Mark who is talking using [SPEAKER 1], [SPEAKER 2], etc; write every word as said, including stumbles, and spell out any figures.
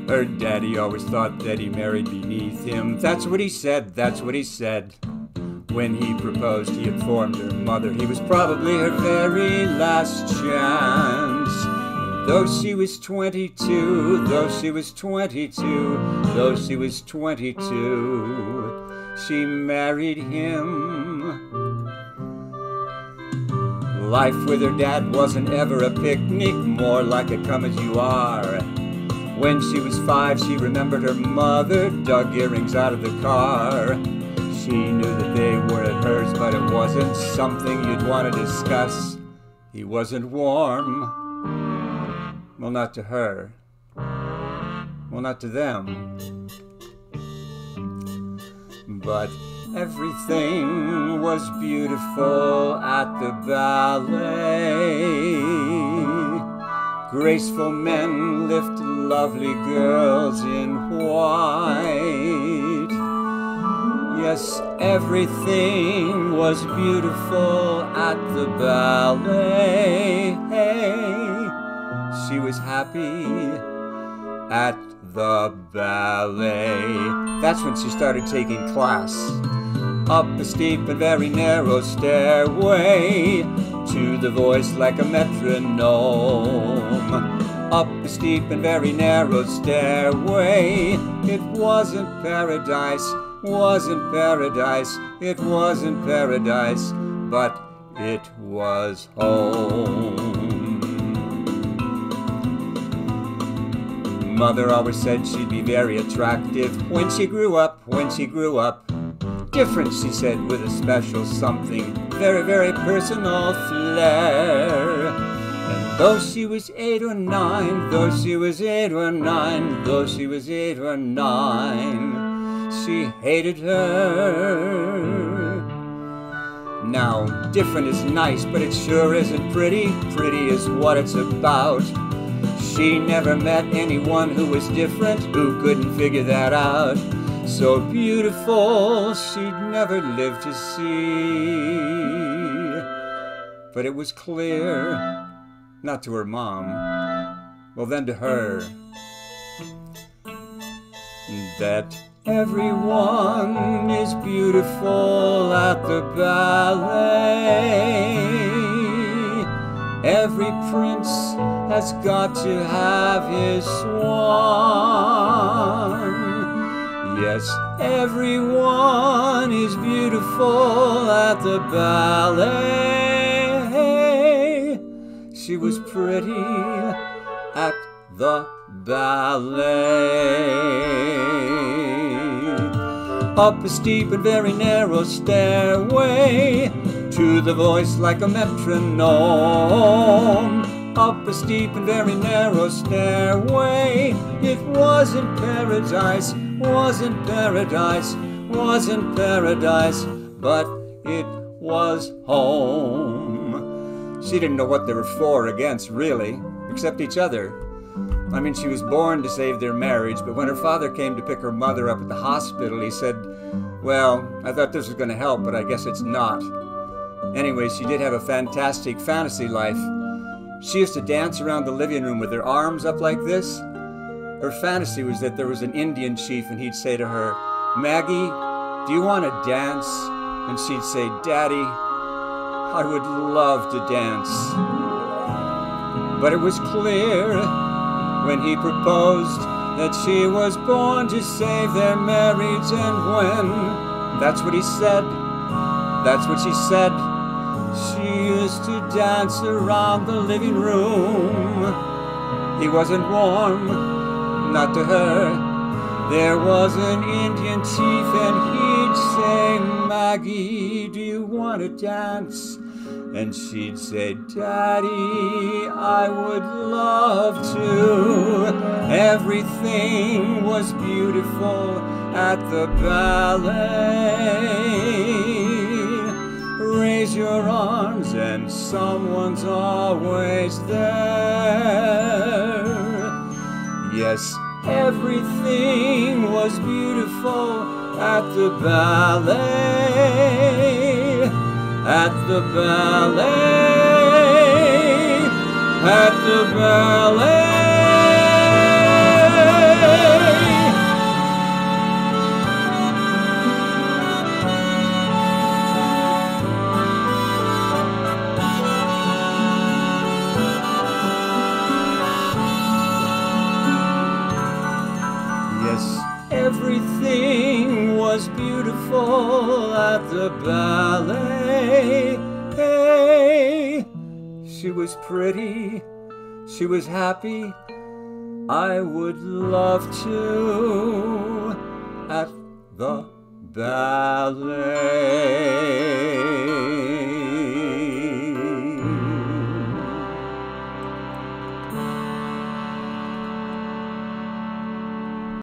[SPEAKER 1] Her daddy always thought that he married beneath him. That's what he said, that's what he said. When he proposed, he informed her mother he was probably her very last chance. And though she was twenty-two, though she was twenty-two, though she was twenty-two, she married him. Life with her dad wasn't ever a picnic, more like a come as you are. When she was five, she remembered her mother dug earrings out of the car. She knew that they weren't hers, but it wasn't something you'd want to discuss. He wasn't warm. Well, not to her. Well, not to them. But everything was beautiful at the ballet. Graceful men lift lovely girls in white. Yes, everything was beautiful at the ballet. She was happy at the ballet. That's when she started taking class. Up a steep and very narrow stairway to the voice like a metronome. Up a steep and very narrow stairway. It wasn't paradise, wasn't paradise, it wasn't paradise, but it was home. Mother always said she'd be very attractive when she grew up, when she grew up. Different, she said, with a special something, very, very personal flair. And though she was eight or nine, though she was eight or nine, though she was eight or nine, she hated her. Now, different is nice, but it sure isn't pretty. Pretty is what it's about. She never met anyone who was different, who couldn't figure that out. So beautiful, she'd never live to see. But it was clear, not to her mom, well then to her, that everyone is beautiful at the ballet. Every prince has got to have his swan. Yes, everyone is beautiful at the ballet. She was pretty at the ballet. Up a steep and very narrow stairway to the voice like a metronome. Up a steep and very narrow stairway. It wasn't paradise, wasn't paradise, wasn't paradise, but it was home. She didn't know what they were for or against, really, except each other. I mean, she was born to save their marriage, but when her father came to pick her mother up at the hospital, he said, well, I thought this was going to help, but I guess it's not. Anyway, she did have a fantastic fantasy life. She used to dance around the living room with her arms up like this. Her fantasy was that there was an Indian chief and he'd say to her, Maggie, do you want to dance? And she'd say, Daddy, I would love to dance. But it was clear when he proposed that she was born to save their marriage, and when that's what he said, that's what she said, she used to dance around the living room. He wasn't warm, not to her. There was an Indian chief and he'd say, Maggie, do you want to dance? And she'd say, Daddy, I would love to. Everything was beautiful at the ballet. Raise your arms and someone's always there. Yes, everything was beautiful at the ballet. At the ballet. At the ballet. girl at the ballet. Hey, she was pretty, she was happy. I would love to at the ballet.